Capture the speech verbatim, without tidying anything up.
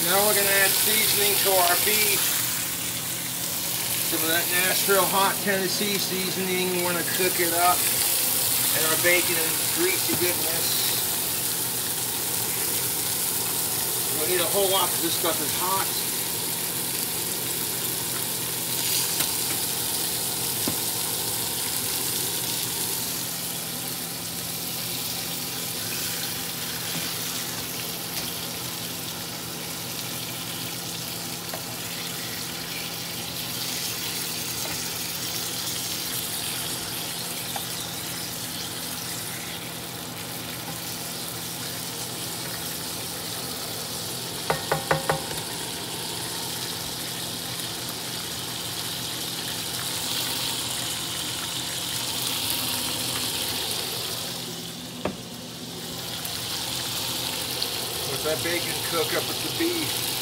Now we're going to add seasoning to our beef. Some of that Nashville Hot Tennessee seasoning. We're going to cook it up. And our bacon and greasy goodness. We don't need a whole lot because this stuff is hot. Let that bacon cook up with the beef.